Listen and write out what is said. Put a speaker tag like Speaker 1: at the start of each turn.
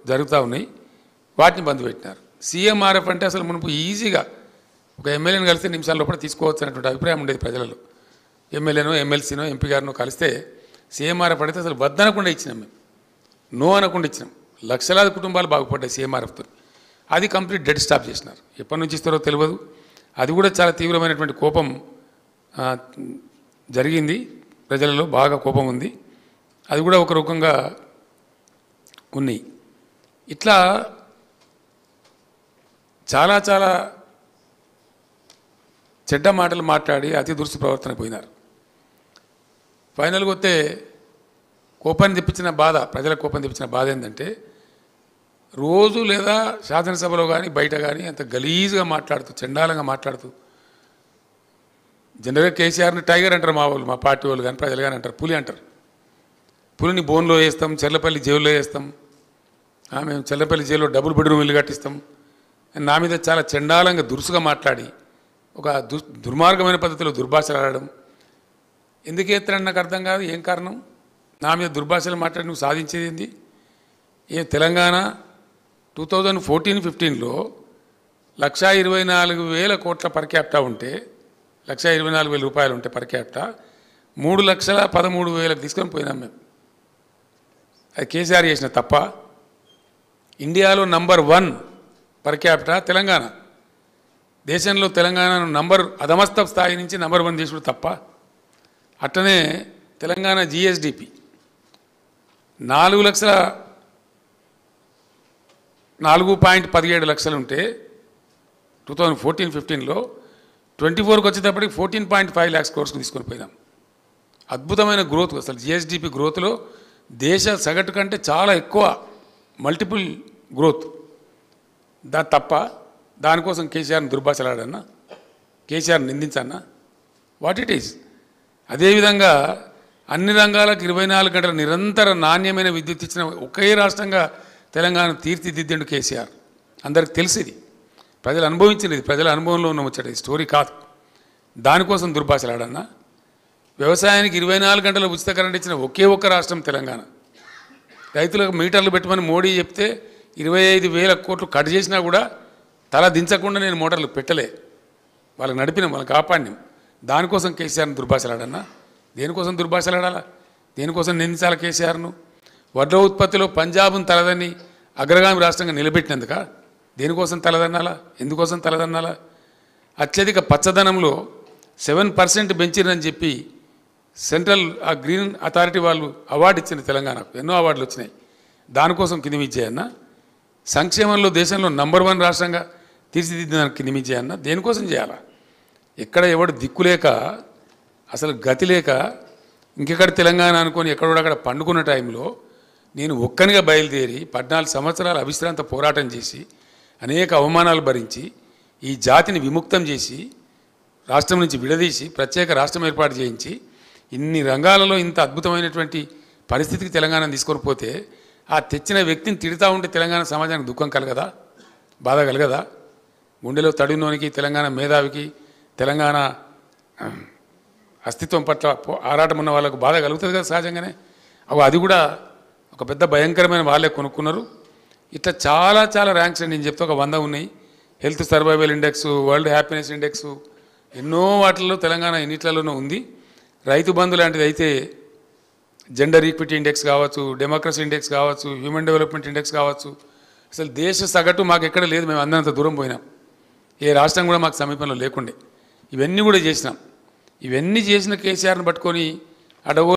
Speaker 1: జరుగుతూ ఉన్నాయి, వాటిని బంద్ పెట్టినారు. సీఎంఆర్ఎఫ్ అంటే అసలు మునుపు ఈజీగా ఒక ఎమ్మెల్యేని కలిస్తే నిమిషాల లోపల తీసుకోవచ్చు అనేటువంటి అభిప్రాయం ఉండేది ప్రజలలో. ఎమ్మెల్యేనో ఎమ్మెల్సీనో ఎంపీ గారినో కలిస్తే సీఎంఆర్ఎఫ్ అడిగితే అసలు వద్దనకుండా ఇచ్చినాం, మేము నో అనకుండా ఇచ్చినాం. లక్షలాది కుటుంబాలు బాగుపడ్డాయి సీఎంఆర్ఎఫ్తో. అది కంప్లీట్ డెడ్ స్టాప్ చేసినారు. ఎప్పటి నుంచి ఇస్తారో తెలియదు. అది కూడా చాలా తీవ్రమైనటువంటి కోపం జరిగింది, ప్రజలలో బాగా కోపం ఉంది. అది కూడా ఒక రకంగా ఉన్నాయి. ఇట్లా చాలా చాలా చెడ్డ మాటలు మాట్లాడి అతి దురుసు ప్రవర్తన పోయినారు. ఫైనల్గా వస్తే కోపాన్ని తెప్పించిన బాధ, ప్రజల కోపాన్ని తెప్పించిన బాధ ఏంటంటే రోజు లేదా శాసనసభలో కానీ బయట కానీ అంత గలీజ్గా మాట్లాడుతూ చండాలంగా మాట్లాడుతూ, జనరల్గా కేసీఆర్ని టైగర్ అంటారు మా వాళ్ళు, మా పార్టీ వాళ్ళు కానీ ప్రజలు కానీ అంటారు, పులి అంటారు. పులిని బోన్లో వేస్తాం, చెర్లపల్లి జైల్లో వేస్తాం, మేము చెర్లపల్లి జైల్లో డబుల్ బెడ్రూమ్ ఇల్లు కట్టిస్తాం. నా మీద చాలా చండాలంగా దురుసుగా మాట్లాడి ఒక దుర్మార్గమైన పద్ధతిలో దుర్భాషలు ఆడడం ఎందుకు ఎత్తారని నాకు అర్థం కాదు. ఏం కారణం? నా మీద దుర్భాషలు మాట్లాడి నువ్వు సాధించేది ఏంది? తెలంగాణ 2014-15లో 1,24,000 కోట్ల పర్ క్యాపిటా ఉంటే, 1,24,000 రూపాయలు ఉంటే పర్ క్యాపిటా 3,13,000 తీసుకొని పోయినాం మేము. అది కేసీఆర్ చేసిన తప్ప. ఇండియాలో నంబర్ 1 పర్ క్యాపిటా తెలంగాణ. దేశంలో తెలంగాణను అధమస్థ స్థాయి నుంచి నంబర్ 1 తీసుడు తప్ప. అట్లనే తెలంగాణ జిఎస్డిపి 4,17 లక్షలు ఉంటే 2014-15లో 24కి వచ్చేటప్పటికి 14.5 lakhs crores తీసుకొని పోయినాం. అద్భుతమైన గ్రోత్. అసలు జిఎస్డిపి గ్రోత్లో దేశ సగటు కంటే చాలా ఎక్కువ, మల్టిపుల్ గ్రోత్. తప్ప దానికోసం కేసీఆర్ని దుర్భాషలాడన్నా, కేసీఆర్ని నిందించన్నా? What it is. అదేవిధంగా అన్ని రంగాలకు 24 గంటల నిరంతర నాణ్యమైన విద్యుత్ ఇచ్చిన ఒకే రాష్ట్రంగా తెలంగాణ తీర్చిదిద్దిండు కేసీఆర్. అందరికి తెలిసింది, ప్రజలు అనుభవించినది, ప్రజల అనుభవంలో ఉన్న ముచ్చట, స్టోరీ కాదు. దానికోసం దుర్భాషలాడన్నా? వ్యవసాయానికి 24 గంటల ఉచిత కరెంట్ ఇచ్చిన ఒకే ఒక్క రాష్ట్రం తెలంగాణ. రైతులకు మీటర్లు పెట్టమని మోడీ చెప్తే 25,000 కోట్లు కట్ చేసినా కూడా తల దించకుండా నేను మోటార్లు పెట్టలే, వాళ్ళకి నడిపినాం, వాళ్ళకి కాపాడినాం. దానికోసం కేసీఆర్ని దుర్భాషలాడన్నా? దేనికోసం దుర్భాషలాడాలా? దేనికోసం నిందించాలి కేసీఆర్ను? వడ్ల ఉత్పత్తిలో పంజాబ్ను తలదన్ని అగ్రగామి రాష్ట్రంగా నిలబెట్టినందుక? దేనికోసం తలదన్నాలా? ఎందుకోసం తలదన్నాలా? అత్యధిక పచ్చదనంలో 7% పెంచిరని చెప్పి సెంట్రల్ గ్రీన్ అథారిటీ వాళ్ళు అవార్డు ఇచ్చింది తెలంగాణకు. ఎన్నో అవార్డులు వచ్చినాయి. దానికోసం కింది విద్యన్నా? సంక్షేమంలో దేశంలో నంబర్ 1 రాష్ట్రంగా తీర్చిదిద్దడానికి కింది విద్యన్నా? దేనికోసం చేయాలా? ఎక్కడ ఎవడు దిక్కులేక, అసలు గతి లేక, ఇంకెక్కడ తెలంగాణ అనుకొని ఎక్కడోడక్కడ పండుకున్న టైంలో నేను ఒక్కనిగా బయలుదేరి 14 సంవత్సరాలు అవిశ్రాంత పోరాటం చేసి అనేక అవమానాలు భరించి ఈ జాతిని విముక్తం చేసి రాష్ట్రం నుంచి విడదీసి ప్రత్యేక రాష్ట్రం ఏర్పాటు చేయించి ఇన్ని రంగాలలో ఇంత అద్భుతమైనటువంటి పరిస్థితికి తెలంగాణను తీసుకొని పోతే ఆ తెచ్చిన వ్యక్తిని తిడుతూ ఉంటే తెలంగాణ సమాజానికి దుఃఖం కలగదా? బాధ కలగదా? గుండెలో తడినోనికి, తెలంగాణ మేధావికి, తెలంగాణ అస్తిత్వం పట్ల ఆరాటం ఉన్న వాళ్ళకు బాధ కలుగుతుంది కదా సహజంగానే. అది కూడా ఒక పెద్ద భయంకరమైన వాళ్ళే కొనుక్కున్నారు. ఇట్లా చాలా చాలా ర్యాంక్స్ అండి, నేను చెప్తే ఒక 100 ఉన్నాయి. Health survival index, world happiness index, ఎన్నో వాటిల్లో తెలంగాణ ఎన్నిట్లలోనూ ఉంది. రైతు బంధు లాంటిది అయితే జెండర్ ఈక్విటీ ఇండెక్స్ కావచ్చు, డెమోక్రసీ ఇండెక్స్ కావచ్చు, హ్యూమన్ డెవలప్మెంట్ ఇండెక్స్ కావచ్చు. అసలు దేశ సగటు మాకు ఎక్కడ లేదు, మేము అందరంత దూరం పోయినాం. ఏ రాష్ట్రం కూడా మాకు సమీపంలో లేకుండే. ఇవన్నీ కూడా చేసినాం. ఇవన్నీ చేసిన కేసీఆర్ని పట్టుకొని అడగో